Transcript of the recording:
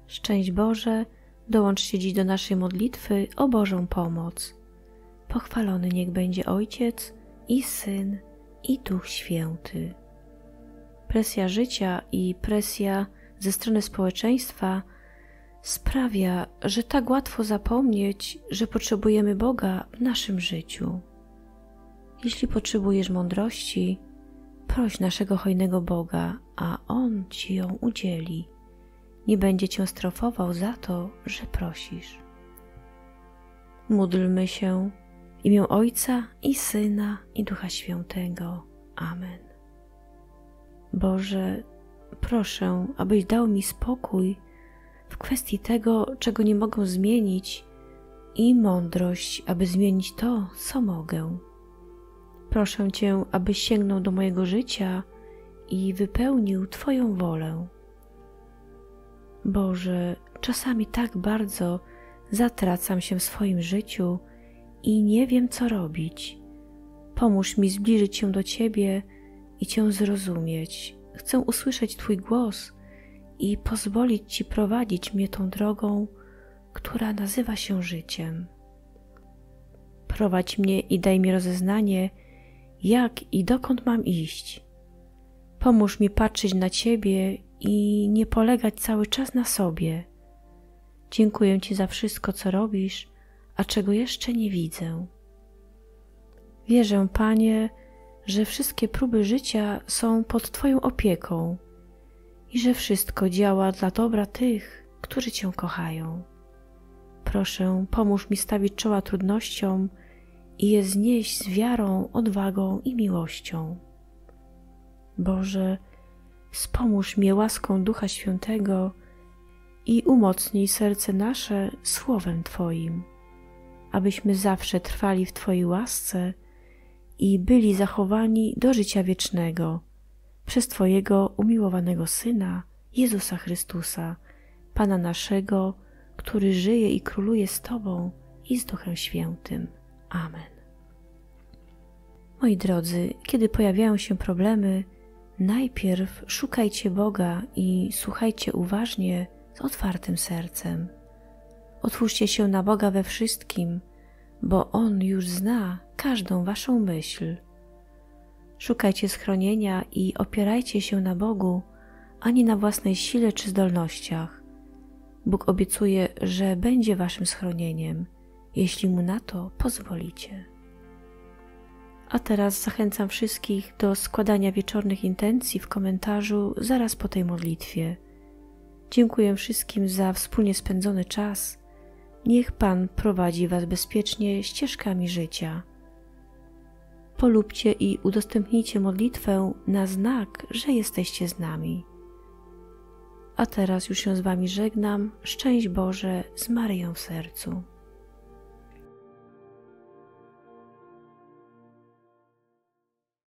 Szczęść Boże, dołączcie dziś do naszej modlitwy o Bożą pomoc. Pochwalony niech będzie Ojciec i Syn i Duch Święty. Presja życia i presja ze strony społeczeństwa sprawia, że tak łatwo zapomnieć, że potrzebujemy Boga w naszym życiu. Jeśli potrzebujesz mądrości, proś naszego hojnego Boga, a On Ci ją udzieli. Nie będzie Cię strofował za to, że prosisz. Módlmy się w imię Ojca i Syna i Ducha Świętego. Amen. Boże, proszę, abyś dał mi spokój w kwestii tego, czego nie mogę zmienić, i mądrość, aby zmienić to, co mogę. Proszę Cię, abyś sięgnął do mojego życia i wypełnił Twoją wolę. Boże, czasami tak bardzo zatracam się w swoim życiu i nie wiem, co robić. Pomóż mi zbliżyć się do Ciebie i Cię zrozumieć. Chcę usłyszeć Twój głos i pozwolić Ci prowadzić mnie tą drogą, która nazywa się życiem. Prowadź mnie i daj mi rozeznanie, jak i dokąd mam iść. Pomóż mi patrzeć na Ciebie i nie polegać cały czas na sobie. Dziękuję Ci za wszystko, co robisz, a czego jeszcze nie widzę. Wierzę, Panie, że wszystkie próby życia są pod Twoją opieką i że wszystko działa dla dobra tych, którzy Cię kochają. Proszę, pomóż mi stawić czoła trudnościom i je znieść z wiarą, odwagą i miłością. Boże, wspomóż mnie łaską Ducha Świętego i umocnij serce nasze Słowem Twoim, abyśmy zawsze trwali w Twojej łasce i byli zachowani do życia wiecznego przez Twojego umiłowanego Syna, Jezusa Chrystusa, Pana naszego, który żyje i króluje z Tobą i z Duchem Świętym. Amen. Moi drodzy, kiedy pojawiają się problemy, najpierw szukajcie Boga i słuchajcie uważnie z otwartym sercem. Otwórzcie się na Boga we wszystkim, bo On już zna każdą waszą myśl. Szukajcie schronienia i opierajcie się na Bogu, a nie na własnej sile czy zdolnościach. Bóg obiecuje, że będzie waszym schronieniem, jeśli Mu na to pozwolicie. A teraz zachęcam wszystkich do składania wieczornych intencji w komentarzu zaraz po tej modlitwie. Dziękuję wszystkim za wspólnie spędzony czas. Niech Pan prowadzi was bezpiecznie ścieżkami życia. Polubcie i udostępnijcie modlitwę na znak, że jesteście z nami. A teraz już się z wami żegnam. Szczęść Boże z Maryją w sercu.